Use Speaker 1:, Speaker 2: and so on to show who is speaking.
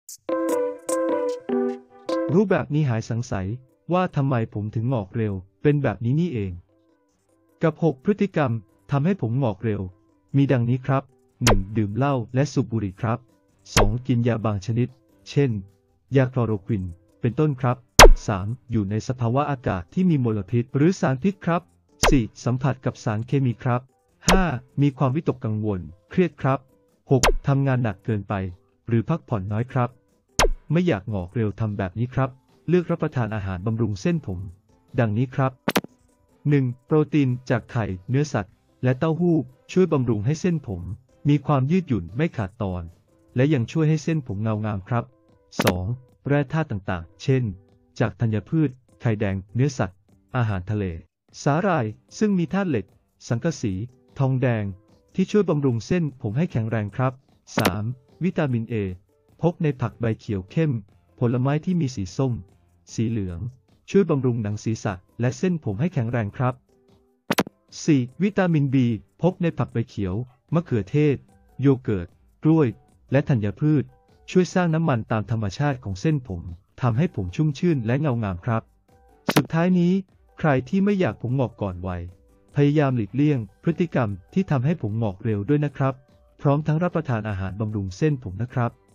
Speaker 1: รู้แบบนี้หายสงสัยว่าทำไมผมถึงงอกเร็วเป็นแบบนี้นี่เองกับ 6 พฤติกรรมทำให้ผมงอกเร็วมีดังนี้ครับ 1. ดื่มเหล้าและสูบบุหรี่ครับ 2. กินยาบางชนิดเช่นยาคลอโรควินเป็นต้นครับ 3. อยู่ในสภาวะอากาศที่มีมลพิษหรือสารพิษครับ 4. สัมผัสกับสารเคมีครับ 5. มีความวิตกกังวลเครียดครับ 6. ทำงานหนักเกินไปหรือพักผ่อนน้อยครับไม่อยากงอกเร็วทำแบบนี้ครับเลือกรับประทานอาหารบำรุงเส้นผมดังนี้ครับ 1. โปรตีนจากไข่เนื้อสัตว์และเต้าหู้ช่วยบำรุงให้เส้นผมมีความยืดหยุ่นไม่ขาดตอนและยังช่วยให้เส้นผมเงางามครับ 2. แร่ธาตุต่างๆเช่นจากธัญพืชไข่แดงเนื้อสัตว์อาหารทะเลสาหร่ายซึ่งมีธาตุเหล็กสังกะสีทองแดงที่ช่วยบำรุงเส้นผมให้แข็งแรงครับ 3. วิตามินเอพบในผักใบเขียวเข้มผลไม้ที่มีสีส้มสีเหลืองช่วยบำรุงหนังศีรษะและเส้นผมให้แข็งแรงครับ 4. วิตามิน B พบในผักใบเขียวมะเขือเทศโยเกิร์ตกล้วยและธัญพืชช่วยสร้างน้ำมันตามธรรมชาติของเส้นผมทำให้ผมชุ่มชื่นและเงางามครับสุดท้ายนี้ใครที่ไม่อยากผมงอกก่อนวัยพยายามหลีกเลี่ยงพฤติกรรมที่ทำให้ผมงอกเร็วด้วยนะครับพร้อมทั้งรับประทานอาหารบำรุงเส้นผมนะครับ